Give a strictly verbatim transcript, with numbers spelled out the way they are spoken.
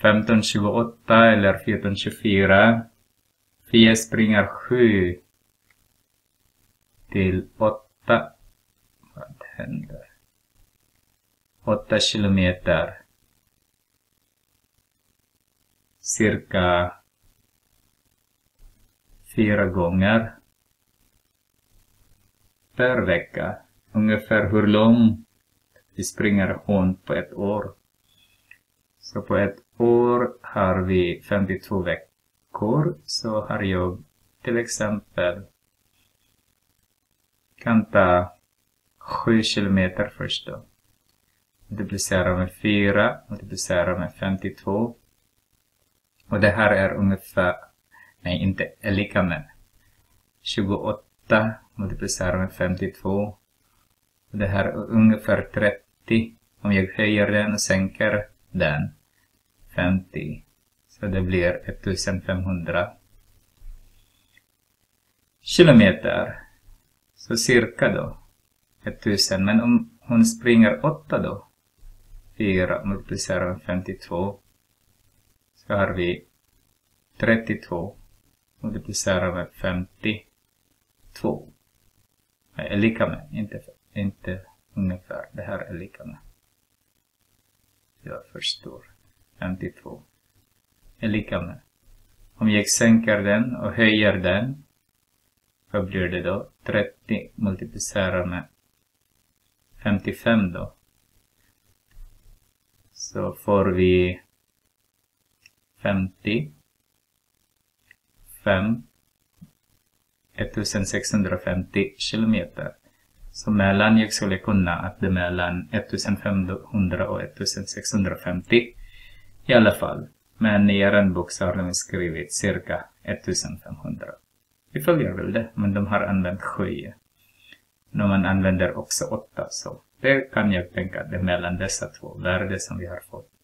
femton tjugoåtta eller fjorton tjugofyra. Fia springer sju till åtta. Vad händer? åtta kilometer. Cirka fyra gånger per vecka. Ungefär hur lång vi springer hon på ett år. Så på ett år har vi femtiotvå veckor. Så har jag till exempel kan ta sju kilometer först då. Multiplicera med fyra, multiplicera med femtiotvå. Och det här är ungefär, nej inte är lika med tjugoåtta multiplicera med femtiotvå. Och det här är ungefär trettio. Om jag höjer den och sänker den, femtio. Så det blir ettusenfemhundra kilometer. Så cirka då tusen. Men om hon springer åtta då, fyra multiplicerar med femtiotvå, så har vi trettiotvå multiplicerar med femtiotvå. Är lika med, inte, inte ungefär, det här är lika med. Jag förstår. femtiotvå är lika med. Om jag sänker den och höjer den, vad blir det då? trettio multiplicerar med femtiofem då. Så får vi femtio. fem. ettusensexhundrafemtio kilometer. Så mellan, jag skulle kunna att det är mellan ettusenfemhundra och ettusensexhundrafemtio i alla fall. Men i er bok så har de skrivit cirka ettusenfemhundra. Vi följer väl det, men de har använt sju. När man använder också åtta, så det kan jag tänka att det är mellan dessa två värden som vi har fått.